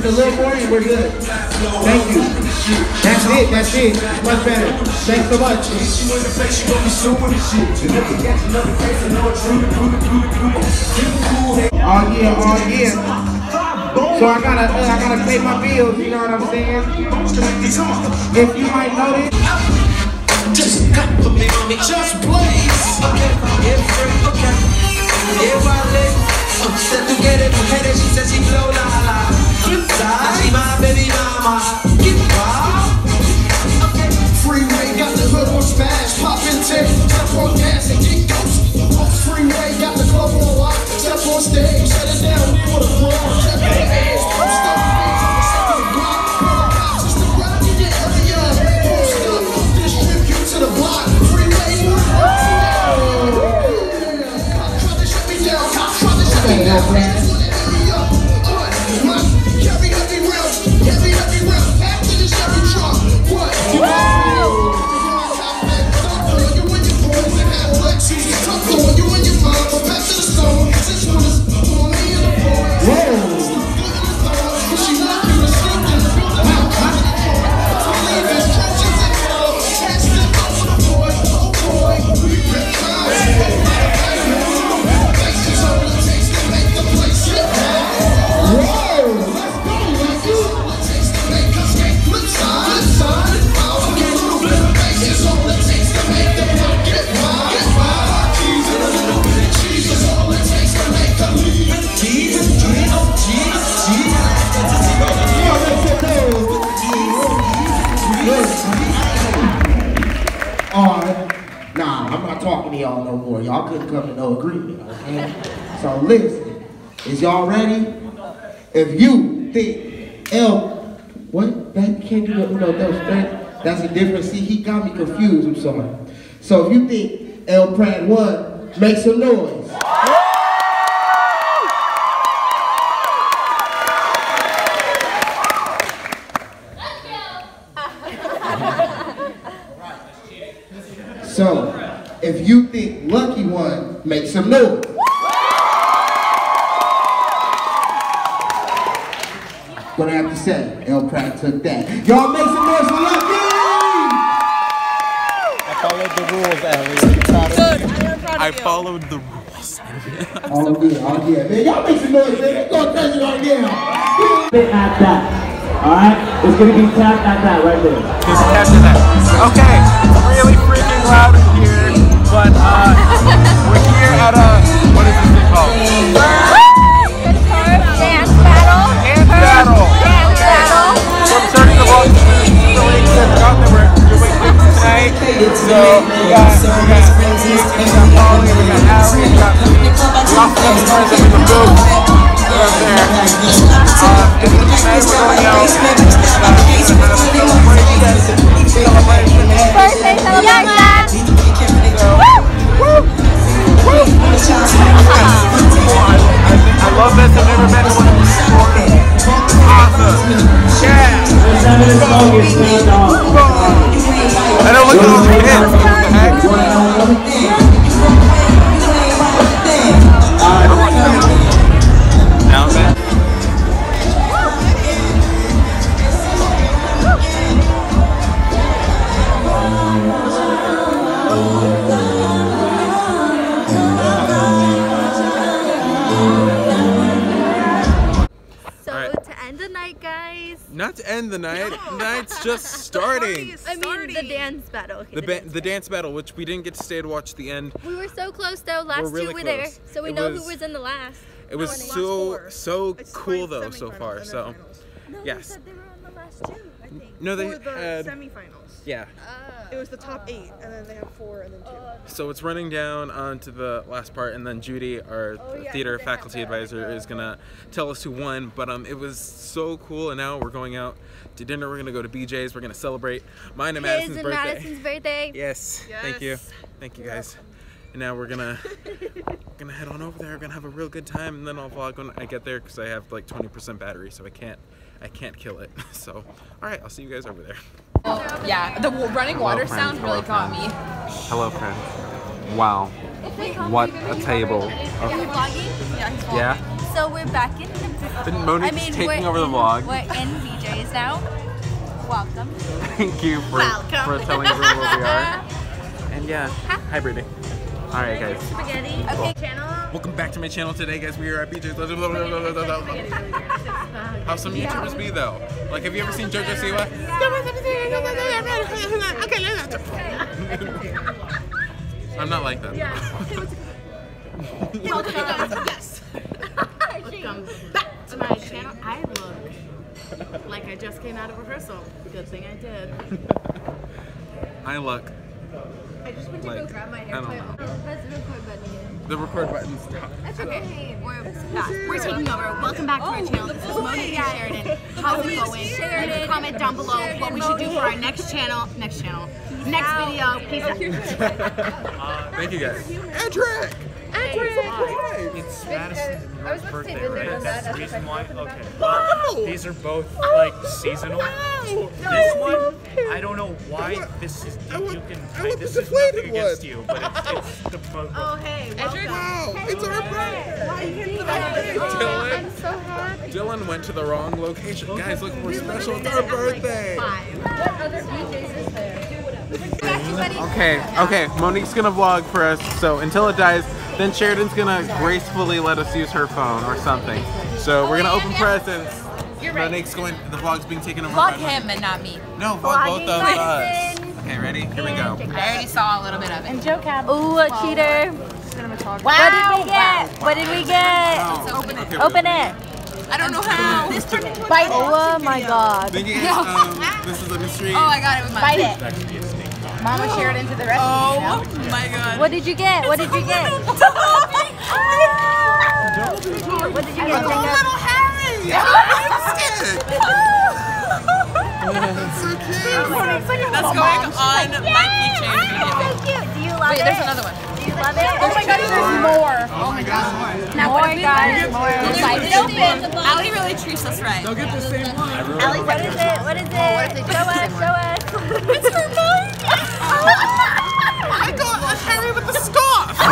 a little more and we're good. Thank you. That's it. Much better. Thanks so much. Oh yeah. So I gotta pay my bills, you know what I'm saying? If you might notice. Just come for me, mommy, just please. Okay, okay. Everybody, set together, she said she blow la la. She my baby mama. Okay. Freeway got the hood on smash, poppin' tape, step on gas and get ghost. Freeway got the club on lock, step on stage, shut it down, leave with a floor, check the ass, stop the block, pull the cops, just the rock, you get earlier, post up, distribute to the block, freeway, try to shut me down, try to shut me down, heavy round, after the Chevy truck, what? You and your mom, but back to the stone. This one is for me and the boy. She want you to sleep in the building. Leave his trenches and go. Catch them up for the boy. Oh boy, we rip times. That's all it takes to make the place hit. Let's go, all it takes to make us skate. Flip side. Okay, little bit of bass is all it takes to make the block get wild. Nah, I'm not talking to y'all no more. Y'all couldn't come to no agreement, okay? So listen, is y'all ready? If you think what? That can't do that. No, that's a different. See, he got me confused. I'm sorry. So if you think El Pratt won, make some noise. So, if you think Lucky won, make some noise. What I have to say, El Pratt took that. Y'all make some noise for Lucky! I followed the rules, Ellie. I followed the rules. Oh yeah, man. Y'all make some noise, man. Let's go crazy right now. At that. Alright? It's gonna be tap at that right there. Just after that. Okay, it's really freaking loud in here, but we're here at what is this thing called? Guitar dance battle. Dance battle. We're turning the ball to the league that we're doing tonight. So we got Polly, we got Harry, we got me. We also have some friends up in the booth. They're up there. And tonight we're going out. Birthday celebration. I love this. I've never been to one of these before. Awesome. Yeah. I don't look at all the kids. What the heck? Now I'm back. Not to end the night. No. Night's just starting. I mean the dance battle. Okay, the dance battle, which we didn't get to stay to watch the end. We were so close though. Last really two were there, so we know who was in the last. It was so cool though so far. So no, yes. They said they were on the last two, I think. No, they had the semifinals. Yeah. It was the top 8, and then they have 4, and then 2. So it's running down onto the last part, and then Judy, our theater faculty advisor, is gonna tell us who won. But it was so cool, and now we're going out to dinner. We're gonna go to BJ's. We're gonna celebrate mine and Madison's birthday. Madison's birthday. Yes. Thank you guys. And now we're gonna head on over there. We're gonna have a real good time, and then I'll vlog when I get there because I have like 20% battery, so I can't kill it. So, all right, I'll see you guys over there. Yeah, the running water sound really got me. Hello, friends. Wow. What a table. Are you vlogging? Yeah. So we're back in the Then Monique's taking over the vlog. We're in VJs now. Welcome. Thank you for telling everyone where we are. And yeah, hi Brittany. Alright guys. Spaghetti. Okay, channel. Welcome back to my channel today, guys. We are at BJ's. How some YouTubers be though? Like, have you ever seen JoJo Siwa? I'm not like that. Yes. Welcome back to my channel. I look like I just came out of rehearsal. Good thing I did. I look. I just went to go grab my I don't know. Press the record button again. The record button's top. That's okay. We're taking over. Welcome back to my channel. This is Monique and Sheridan. How's it going? Leave a comment down below what we should do for our next video. Peace out. Thank you guys. Edric! It's Madison's birthday, right? That's the reason why? Okay. Well, these are both, like, seasonal. This one, I don't know why this is, this is nothing against you, but it's the both. Oh, hey, welcome. Wow, it's our birthday! I'm so happy. Dylan went to the wrong location. Guys, look, we're special. It's our birthday. What other VJs is there? Okay, Monique's gonna vlog for us, so until it dies, then Sheridan's gonna gracefully let us use her phone or something. So we're gonna open presents. Monique's going, the vlog's being taken over by Vlog him and not me. No, vlog both of us. Okay, ready? Here we go. I already saw a little bit of it. And Joe Cab. Ooh, a cheater. Wow. What did we get? Okay, Open it. I don't know how. Bite it. Oh my god. Thank you. This is a mystery. Oh, I got it with my Bite it. Mama Sheridan to the recipe. Oh my god. What did you get? What did you get? What did you get? Little Harry. That's so cute. That's going on my keychain. So cute. Do you love Wait, it? there's another one. Do you love it? Oh my god, there's more. Oh my god. More, guys. More. Bite it open. Ali really treats us right. They'll get the same one. Allie, what is it? What is it? Show us, show us. It's Hermione. I got a Harry with the scarf. I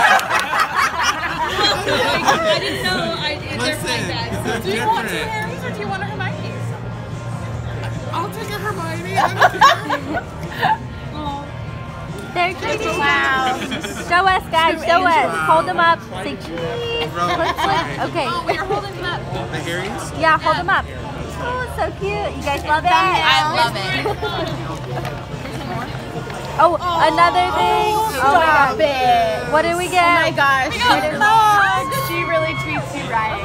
didn't know. Listen, Do you want two Harrys or do you want a Hermione's? I'll take a Hermione. I don't care. They're cute. Wow. Show us, guys. Show us. Hold them up. Say cheese. Okay. Oh, we are holding them up. The Harrys? Yeah, hold them up. Oh, so cute. You guys love it? I love it. Oh, another thing. Oh my god. What did we get? Oh my gosh. We got mugs. She really treats you right.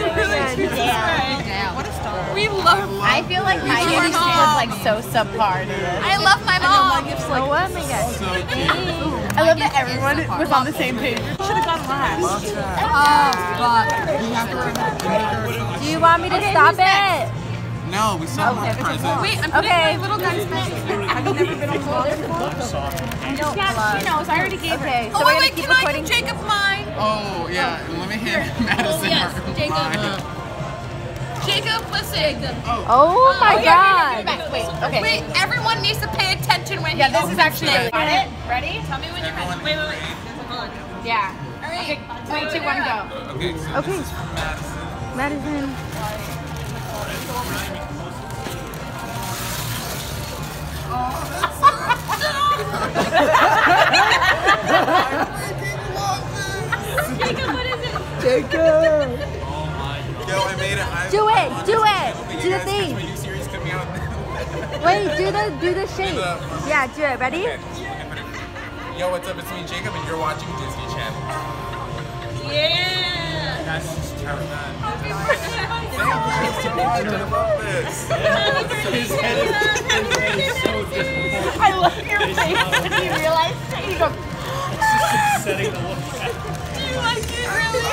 Yeah. What a star. We love. I feel like my gift was like so subpar to this. I love my mom. Oh my god. So cute. I love that everyone was on the same page. Should have gone last. Do you want me to stop it? No, we still have more presents. Wait, I'm putting Okay. my little guy's presents. Have you never been on tour before? Yeah, she knows. I already gave her. Okay, so Oh, we're wait, gonna keep can I recording. do Jacob's mine? Oh, yeah. Let me hand Madison yes, her Jacob. mine. Jacob, listen. Oh my god. Wait, okay. Wait, everyone needs to pay attention when Yeah, he this opens is actually it. really good. Got it? Ready? Tell me when you're ready. Wait. Hold on. Yeah. All right. Okay, 3, 2, 1, go. Okay, so Okay. this is from Madison. Madison. Yo, I made it. Do it. Do it. Do the My thing. new series coming out. Wait, do the shape. Yeah, do it. Ready? Okay. Yo, what's up? It's me, Jacob, and you're watching Disney Channel. Yeah. That's just terrible. Thank you so much. I love this. His head is so difficult. I love your face when you realize that you go. It's just upsetting to look at. You like it, really?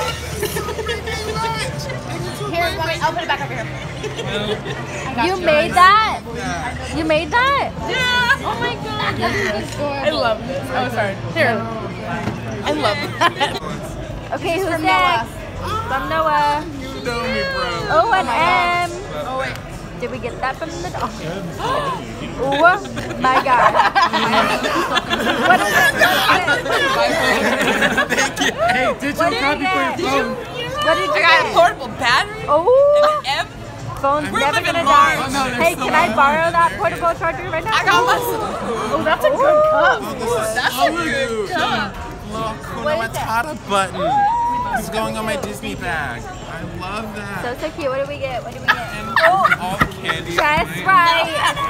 Here, I'll put it back over here. You made that? You made that? Yeah. Oh my god. I love this. Oh, sorry. Here. I love that. Okay, who's next? From Noah. You know me, bro. Oh, and M. Oh wait. Did we get that from the dog? Oh my god. What is it? Thank you. Hey, digital copy for your phone. What did you I get? got a portable battery. Oh. And an M. Phone's We're never living gonna large. die. Oh, no, Hey, can I borrow that portable charger right now? I got my. Oh, that's a good cup. That's a good cup. Little Kuna Matata button. This is going on my Disney bag. I love that. So cute. What did we get? What did we get? All the candy. Just right.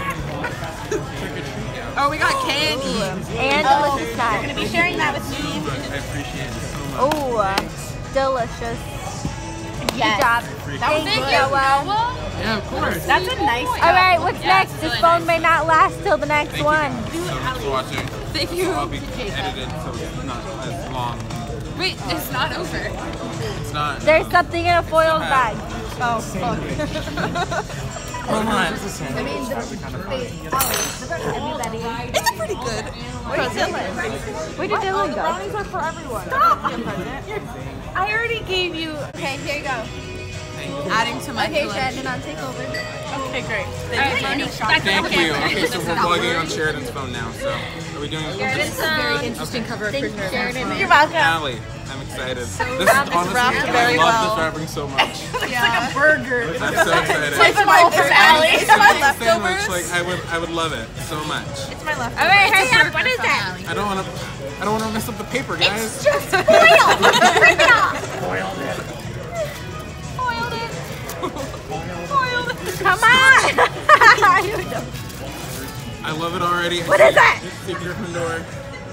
Oh, we got candy. And delicious You're snack. gonna be sharing that with me. I appreciate it so much. Oh, delicious. Yes. Good job. That was Thank good. you, Noah. Yeah, of course. That's a nice cup. All right, what's next? This phone may not last till the next Thank one. you so much for watching. Thank you. I'll be edited so it's not as long. Wait, it's not over. It's not. There's something in a foil bag. Oh, fuck. Hold on. I mean, everybody. It's pretty good. Where did Dylan go? Brownies are for everyone. I already gave you. Okay, here you go. Adding to my Okay, collection. Shannon, I'll take over. Okay, great. Thank you. Okay, so we're vlogging on Sheridan's phone now. So, are we doing Sheridan's very Interesting cover of Prisoner of Sheridan. You're welcome. Allie, I'm excited. This is honestly, wrapped I very love well. this wrapping so much. It's like a burger. I'm so excited. It's my Allie. It's my Sandwich, leftovers. like I would love it so much. It's my leftovers. All right, hurry up. What is that? I don't want to mess up the paper, guys. Just foil. Rip it off. Come on! I love it already. What is that? It's Gryffindor.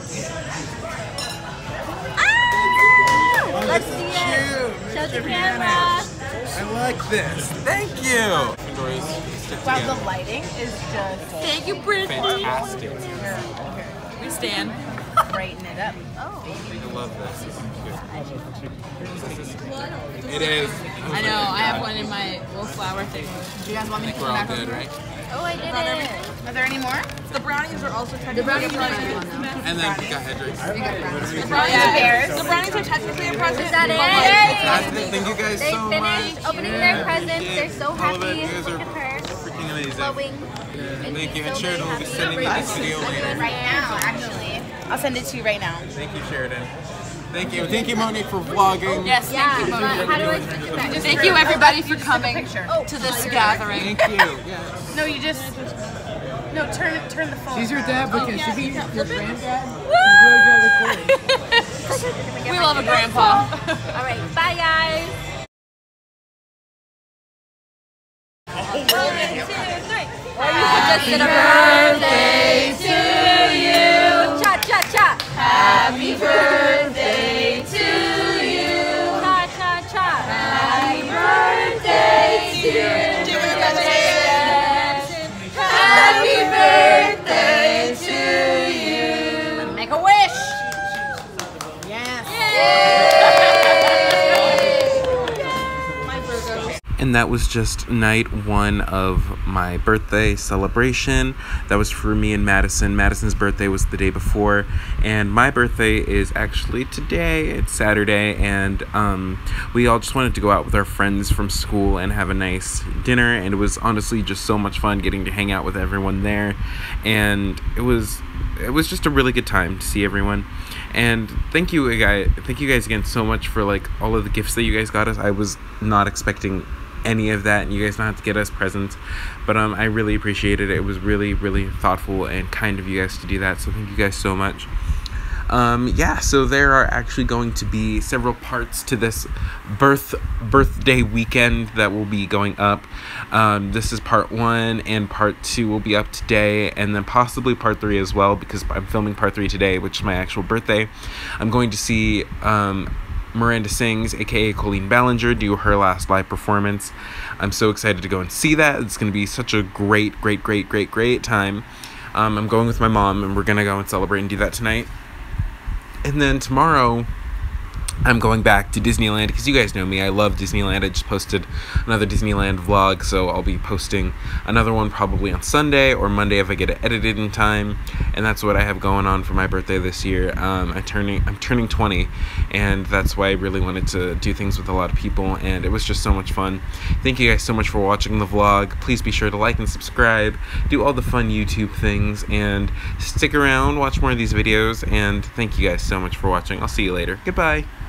Let's see it. Show the camera. I like this. Thank you. Gryffindors stick Wow, together. the lighting is just Thank you, Brittany. Fantastic. We stand. brighten it up. I love this. This is good. It is. I know. I have one in my little flower thing. Do you guys want me to We're come all back good, over? right? Oh, I did it. Are there any more? The brownies are also technically a present. And then we got Hedrick's. The brownies are technically a present. Is that it? Thank you guys They so much. finished opening their presents. They're so All of it. happy. You guys are Look at her. freaking amazing. Glowing. Thank you. And Sheridan will be sending me this video later. Right now, actually. I'll send it to you right now. Thank you, Sheridan. Thank you. Thank you, Monique, for vlogging. Yes, Yeah, thank you, but Monique. how do I switch it back? Thank you, everybody, for coming to this gathering. Thank you. Yes. No, you just. No, turn the phone. She's your dad, but can she be your granddad? We love a grandpa. All right, bye guys. 1, 2, 3. Happy birthday to you. Cha cha cha. Happy birthday to you. Cha cha cha. Happy birthday to you. Happy birthday to you. Make a wish. And that was just night one of my birthday celebration. That was for me and Madison. Madison's birthday was the day before, and my birthday is actually today. It's Saturday, and we all just wanted to go out with our friends from school and have a nice dinner, and it was honestly just so much fun getting to hang out with everyone there, and it was just a really good time to see everyone. And thank you guys again so much for like all of the gifts that you guys got us. I was not expecting any of that, and you guys don't have to get us presents, but I really appreciate it. It was really, really thoughtful and kind of you guys to do that, so thank you guys so much. Yeah, so there are actually going to be several parts to this birthday weekend that will be going up. This is part 1, and part 2 will be up today, and then possibly part 3 as well, because I'm filming part 3 today, which is my actual birthday. I'm going to see Miranda Sings, aka Colleen Ballinger, do her last live performance. I'm so excited to go and see that. It's going to be such a great time. I'm going with my mom, and we're going to go and celebrate and do that tonight. And then tomorrow, I'm going back to Disneyland, because you guys know me, I love Disneyland. I just posted another Disneyland vlog, so I'll be posting another one probably on Sunday or Monday if I get it edited in time. And that's what I have going on for my birthday this year. I'm turning 20, and that's why I really wanted to do things with a lot of people, and it was just so much fun. Thank you guys so much for watching the vlog. Please be sure to like and subscribe, do all the fun YouTube things, and stick around, watch more of these videos, and thank you guys so much for watching. I'll see you later. Goodbye.